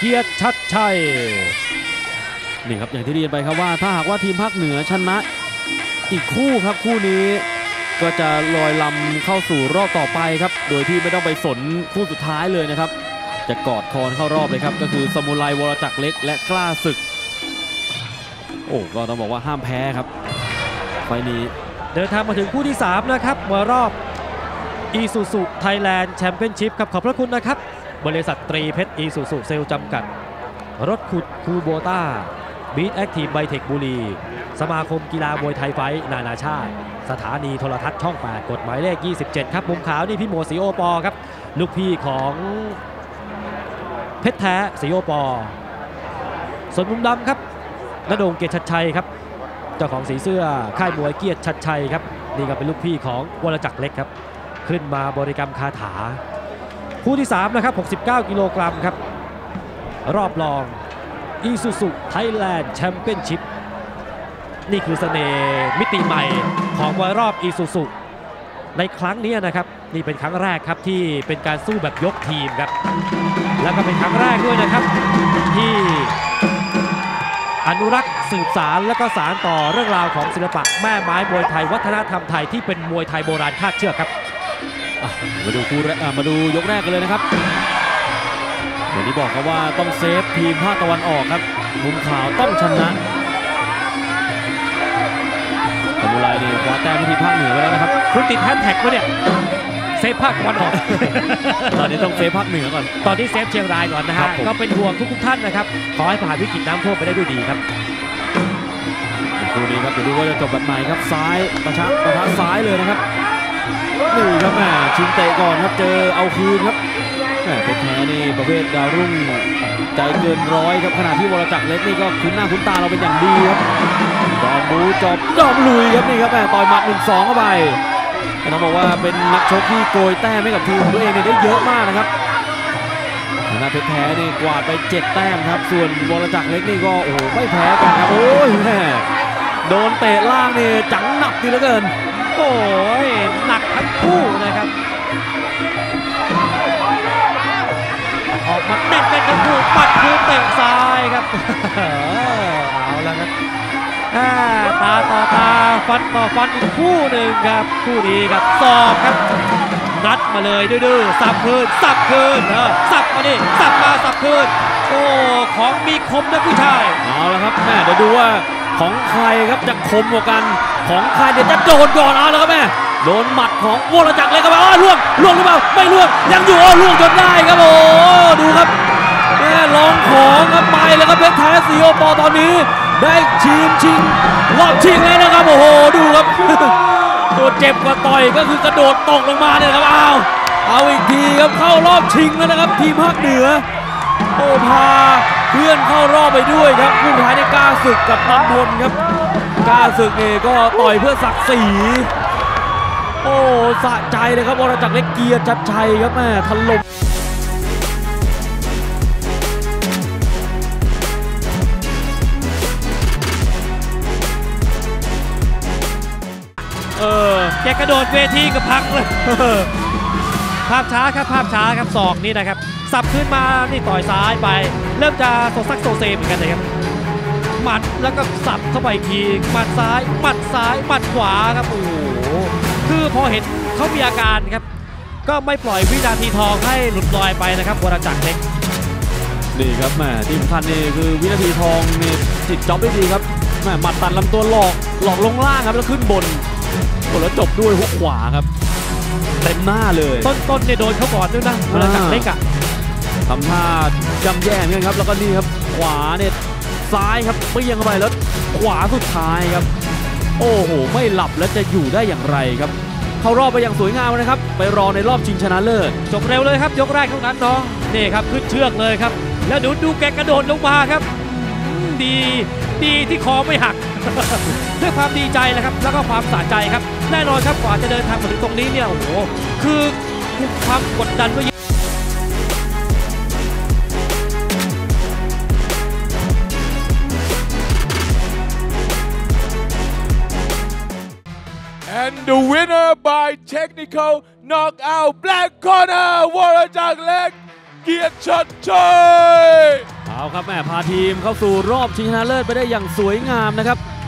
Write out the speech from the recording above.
เกียรติชัดชัยนี่ครับอย่างที่เรียนไปครับว่าถ้าหากว่าทีมภาคเหนือชนะอีกคู่ครับคู่นี้ก็จะลอยลำเข้าสู่รอบต่อไปครับโดยที่ไม่ต้องไปสนคู่สุดท้ายเลยนะครับจะกอดคอเข้ารอบเลยครับก็คือสมุไรวรจักรเล็กและกล้าศึกโอ้ก็ต้องบอกว่าห้ามแพ้ครับไฟนี้เดินทางมาถึงคู่ที่3นะครับมารอบ Isuzu Thailand Championship ครับขอบพระคุณนะครับบริษัทตรีเพชร Isuzu เซลล์จำกัดรถขุดคูโบต้าบีทแอคทีฟไบเทคบุรีสมาคมกีฬามวยไทยไฟท์นานาชาติสถานีโทรทัศน์ช่อง 8 กฎหมายเลข 27 ครับมุมขาวนี่พี่โมสีโอปอครับลูกพี่ของเพชรแท้สีโอปอส่วนมุมดำครับณดงเกียรติชัดชัยครับเจ้าของสีเสื้อค่ายมวยเกียรติชัดชัยครับนี่ก็เป็นลูกพี่ของวรจักรเล็กครับขึ้นมาบริกรรมคาถาคู่ที่3นะครับ69กิโลกรัมครับรอบรอง Isuzu Thailand Championship นี่คือเสน่ห์มิติใหม่ของมวยรอบ Isuzu ในครั้งนี้นะครับนี่เป็นครั้งแรกครับที่เป็นการสู้แบบยกทีมครับแล้วก็เป็นครั้งแรกด้วยนะครับที่อนุรักษ์สืบสารและก็สานต่อเรื่องราวของศิลปะแม่ไม้มวยไทยวัฒนธรรมไทยที่เป็นมวยไทยโบราณคาดเชือกครับมาดูคู่มาดูยกแรกกันเลยนะครับอย่างที่บอกครับว่าต้องเซฟทีมภาคตะวันออกครับมุมขาวต้องชนะสมุไรนี่คว้าแต้มที่ทีมภาคเหนือไปแล้วนะครับคุณติดแฮชแท็กมาเนี่ยเซฟภาคตะวันออกตอนนี้ต้องเซฟภาคเหนือก่อนตอนนี้เซฟเชียงรายก่อนนะฮะก็เป็นห่วงทุกท่านนะครับขอให้ผ่านวิกฤตน้ำท่วมไปได้ด้วยดีครับคู่นี้ครับเดี๋ยวดูว่าจะจบแบบไหนครับซ้ายประทะซ้ายเลยนะครับนี่ครับแม่ชิงเตะก่อนครับเจอเอาคืนครับแม่เพชรแท้นี่ประเภทดาวรุ่งใจเกินร้อยครับขณะที่วรจักรเล็กนี่ก็คุ้นหน้าคุ้นตาเราเป็นอย่างดีครับจอมบูจอมลุยครับนี่ครับแม่ต่อยหมัด 1-2 เข้าไปต้องบอกว่าเป็นนักชกที่โกยแต้มให้กับทีมของตัวเองได้เยอะมากนะครับหน้าเพชรแท้นี่กวาดไป7 แต้มครับส่วนวรจักรเล็กนี่ก็โอ้โหไม่แพ้กันครับโอ้ยแม่โดนเตะล่างนี่จังหนักดีเหลือเกินโอ้ยหนักทั้งคู่นะครับออกมาเน้นเป็นทั้งคู่ปัดคืนเตะซ้ายครับเอาแล้วครับตาต่อตาฟันต่อฟันอีกคู่หนึ่งครับคู่นี้ครับสอบครับนัดมาเลยดื้อสับคืนสับมาดิสับมาสับคืนโอ้ของมีคมนะผู้ชายเอาละครับแม่เดี๋ยวดูว่าของใครครับจะคมกว่ากันของใครเดี๋ยวจะโดนก่อนเอาแล้วครับแม่โดนหมัดของวรจักรเลยครับล่วงหรือเปล่าไม่ล่วงยังอยู่ล่วงจนได้ครับโอ้ดูครับแม่ลองของครับไปแล้วครับเพชรแท้สีโอปอตอนนี้ได้ชิงรอบชิงแล้วนะครับโอ้โหดูครับตัวเจ็บกว่าต่อยก็คือกระโดดตกลงมาเนี่ยครับเอาอีกทีครับเข้ารอบชิงแล้วนะครับทีมภาคเหนือโอ้พาเพื่อนเข้ารอบไปด้วยครับคู่ท้ายในกล้าศึกกับน้ำพลครับกล้าศึกนี่ก็ต่อยเพื่อศักดิ์ศรีโอ้สะใจเลยครับวรจักรเล็กเกียรติชัดชัยครับแม่ถล่มแกกระโดดเวทีกับพักเลยภาพช้าครับศอกนี่นะครับสับขึ้นมานี่ต่อยซ้ายไปเริ่มจะโซซักโซเซเหมือนกันเลยครับหมัดแล้วก็สับเข้าไปทีหมัดซ้ายหมัดขวาครับโอ้โหคือพอเห็นเขามีอาการครับก็ไม่ปล่อยวินาทีทองให้หลุดลอยไปนะครับวรจักรเล็กนี่ครับแม่ที่สำคัญนี่คือวินาทีทองนี่จิตจ็อบได้ดีครับแม่หมัดตัดลำตัวหลอกลงล่างครับแล้วขึ้นบนแล้วจบด้วยหุกขวาครับเต็มหน้าเลยต้นเนี่ยโดนเขาก่อนด้วยนะวรจักรเล็กอะทำท่าจำแย่เหมือนกันครับแล้วก็นี่ครับขวาเนี่ยซ้ายครับเปี้ยงเข้าไปแล้วขวาสุดท้ายครับโอ้โหไม่หลับแล้วจะอยู่ได้อย่างไรครับเข้ารอบไปอย่างสวยงามนะครับไปรอในรอบชิงชนะเลิศจบเร็วเลยครับยกแรกเท่านั้นเนาะนี่ครับขึ้นเชือกเลยครับแล้วดูแกกระโดดลงมาครับดีที่คอไม่หักด้วยความดีใจนะครับแล้วก็ความสะใจครับแน่นอนครับกว่าจะเดินทางมาถึงตรงนี้เนี่ยโอ้โหคือความกดดันก็เยอะ And the winner by technical knockout black corner วรจักรเล็กเกียรติชัดชัยเอาครับแม่พาทีมเข้าสู่รอบชิงชนะเลิศไปได้อย่างสวยงามนะครับ